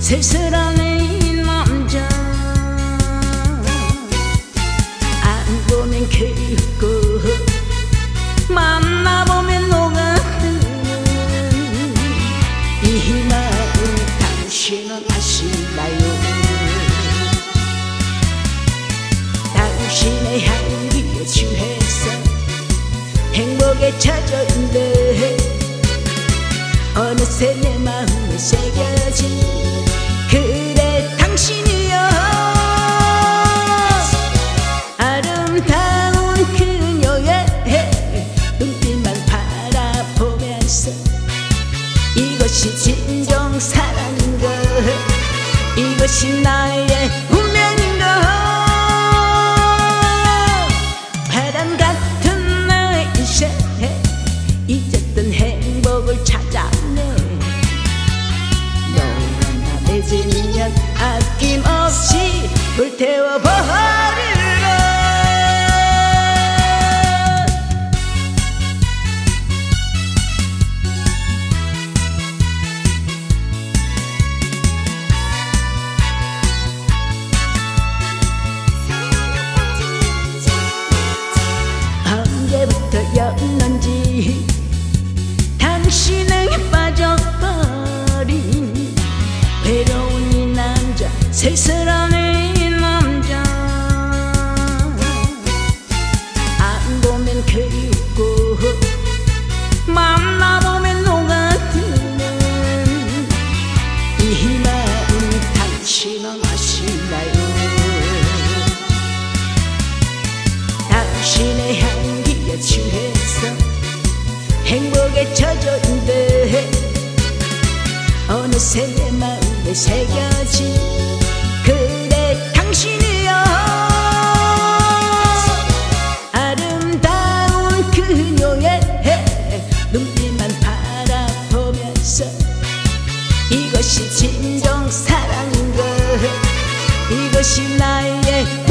쓸쓸한 남자 안 보면 그립고 만나보면 녹아드는 이 마음 당신은 아시나요? 당신의 향기에 취해서 행복에 젖어있는데 어느새 내 마음에 새겨진 그대 당신이여 아름다운 그녀의 눈빛만 바라보면서 이것이 진정 사랑인가 이것이 나의 운명인가 바람 같은 나의 인생 잊었던 행복을 찾았네 너와 나 맺으면 아낌없이 불태워버리라 언제부터였는지 당신에게 빠져버린 외로운 이 남자 쓸쓸한 이 남자 안 보면 그립고 만나보면 녹아드는 이 마음 당신은 아시나요? 당신의 향기에 취해서 행복에 젖어있는데 어느새 내 마음에 새겨진 그대 당신이여 아름다운 그녀의 눈빛만 바라보면서 이것이 진정 사랑인가 이것이 나의